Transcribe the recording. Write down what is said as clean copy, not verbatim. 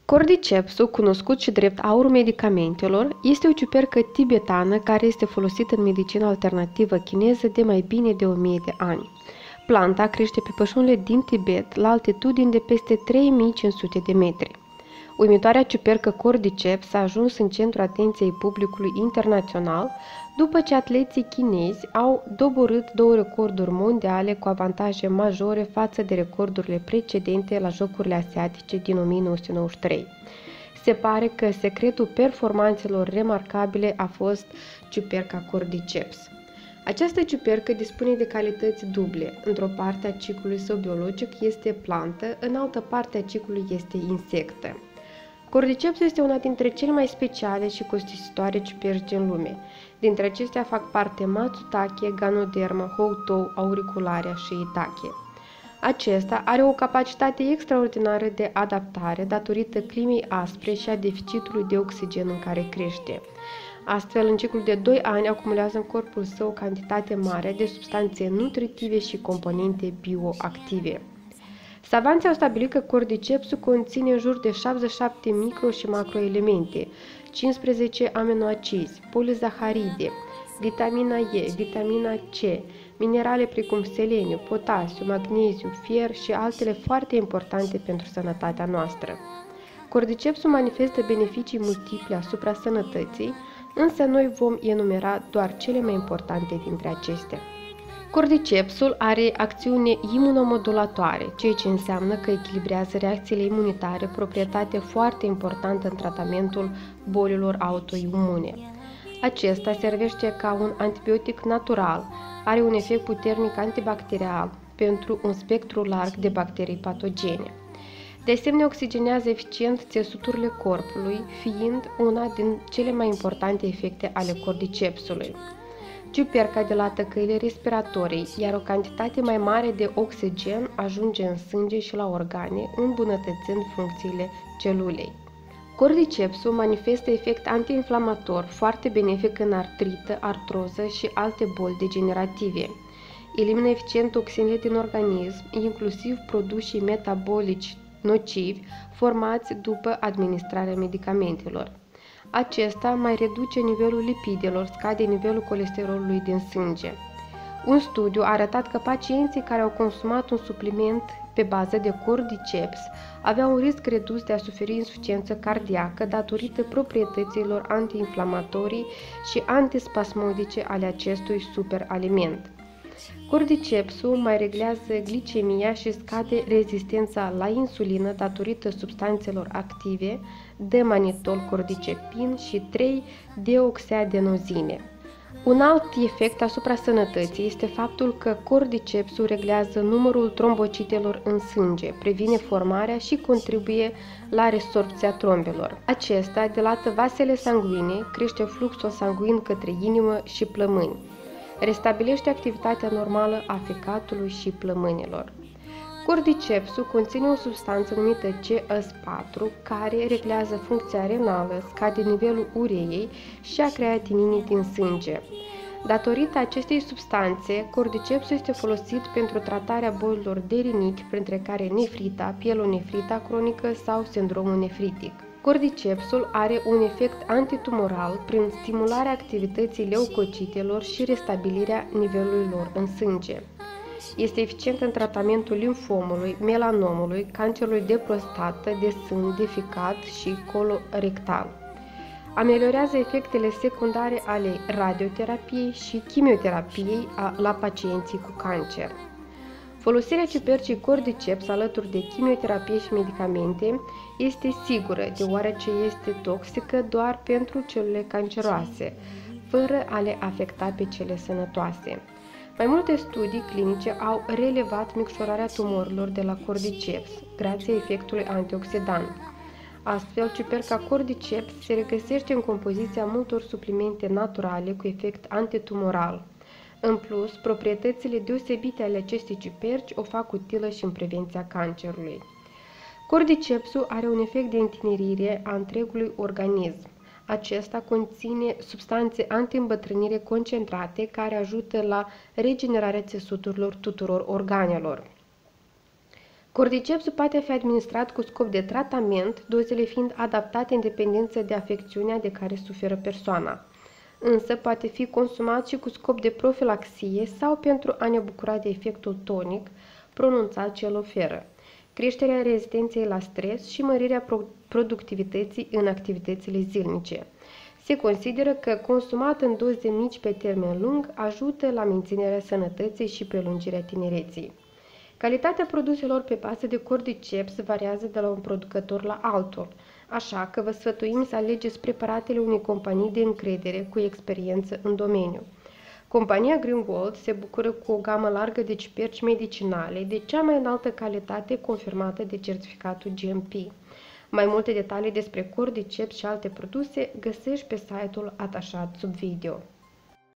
Cordycepsul, cunoscut și drept aurul medicamentelor, este o ciupercă tibetană care este folosită în medicina alternativă chineză de mai bine de 1000 de ani. Planta crește pe pășunile din Tibet la altitudini de peste 3500 de metri. Uimitoarea ciupercă Cordyceps a ajuns în centrul atenției publicului internațional după ce atleții chinezi au doborât 2 recorduri mondiale cu avantaje majore față de recordurile precedente la Jocurile Asiatice din 1993. Se pare că secretul performanțelor remarcabile a fost ciuperca Cordyceps. Această ciupercă dispune de calități duble. Într-o parte a ciclului său biologic este plantă, în altă parte a ciclului este insectă. Cordyceps este una dintre cele mai speciale și costisitoare ciuperci din lume. Dintre acestea fac parte Matsutake, Ganoderma, Houtou, Auricularia și Itake. Acesta are o capacitate extraordinară de adaptare datorită climei aspre și a deficitului de oxigen în care crește. Astfel, în ciclul de 2 ani acumulează în corpul său o cantitate mare de substanțe nutritive și componente bioactive. Savanții au stabilit că cordycepsul conține în jur de 77 micro- și macroelemente, 15 aminoacizi, polizaharide, vitamina E, vitamina C, minerale precum seleniu, potasiu, magneziu, fier și altele foarte importante pentru sănătatea noastră. Cordycepsul manifestă beneficii multiple asupra sănătății, însă noi vom enumera doar cele mai importante dintre acestea. Cordycepsul are acțiune imunomodulatoare, ceea ce înseamnă că echilibrează reacțiile imunitare, proprietate foarte importantă în tratamentul bolilor autoimune. Acesta servește ca un antibiotic natural, are un efect puternic antibacterial pentru un spectru larg de bacterii patogene. De asemenea, oxigenează eficient țesuturile corpului, fiind una din cele mai importante efecte ale cordycepsului. Ciuperca dilată căile respiratorii, iar o cantitate mai mare de oxigen ajunge în sânge și la organe, îmbunătățind funcțiile celulei. Cordycepsul manifestă efect antiinflamator, foarte benefic în artrită, artroză și alte boli degenerative. Elimină eficient toxinele din organism, inclusiv produsii metabolici nocivi formați după administrarea medicamentelor. Acesta mai reduce nivelul lipidelor, scade nivelul colesterolului din sânge. Un studiu a arătat că pacienții care au consumat un supliment pe bază de Cordyceps aveau un risc redus de a suferi insuficiență cardiacă datorită proprietăților antiinflamatorii și antispasmodice ale acestui superaliment. Cordycepsul mai reglează glicemia și scade rezistența la insulină datorită substanțelor active D-manitol, cordycepin și 3-deoxeadenozine. Un alt efect asupra sănătății este faptul că cordycepsul reglează numărul trombocitelor în sânge, previne formarea și contribuie la resorpția trombelor. Acesta dilată vasele sanguine, crește fluxul sanguin către inimă și plămâni. Restabilește activitatea normală a fecatului și plămânilor. Cordycepsul conține o substanță numită CS4 care reglează funcția renală, scade nivelul ureiei și a creatininii din sânge. Datorită acestei substanțe, cordycepsul este folosit pentru tratarea bolilor de rinit, printre care nefrita, pielonefrita cronică sau sindromul nefritic. Cordycepsul are un efect antitumoral prin stimularea activității leucocitelor și restabilirea nivelului lor în sânge. Este eficient în tratamentul limfomului, melanomului, cancerului de prostată, de sân, de ficat și colorectal. Ameliorează efectele secundare ale radioterapiei și chimioterapiei la pacienții cu cancer. Folosirea ciupercii Cordyceps alături de chimioterapie și medicamente este sigură, deoarece este toxică doar pentru celulele canceroase, fără a le afecta pe cele sănătoase. Mai multe studii clinice au relevat micșorarea tumorilor de la Cordyceps, grație efectului antioxidant. Astfel, ciuperca Cordyceps se regăsește în compoziția multor suplimente naturale cu efect antitumoral. În plus, proprietățile deosebite ale acestei ciuperci o fac utilă și în prevenția cancerului. Cordycepsul are un efect de întinerire a întregului organism. Acesta conține substanțe anti-îmbătrânire concentrate care ajută la regenerarea țesuturilor tuturor organelor. Cordycepsul poate fi administrat cu scop de tratament, dozele fiind adaptate în dependență de afecțiunea de care suferă persoana. Însă poate fi consumat și cu scop de profilaxie sau pentru a ne bucura de efectul tonic pronunțat ce îl oferă, creșterea rezistenței la stres și mărirea productivității în activitățile zilnice. Se consideră că, consumat în doze mici pe termen lung, ajută la menținerea sănătății și prelungirea tinereții. Calitatea produselor pe bază de cordyceps variază de la un producător la altul, așa că vă sfătuim să alegeți preparatele unei companii de încredere cu experiență în domeniu. Compania Greengold se bucură cu o gamă largă de ciuperci medicinale de cea mai înaltă calitate confirmată de certificatul GMP. Mai multe detalii despre cordyceps și alte produse găsești pe site-ul atașat sub video.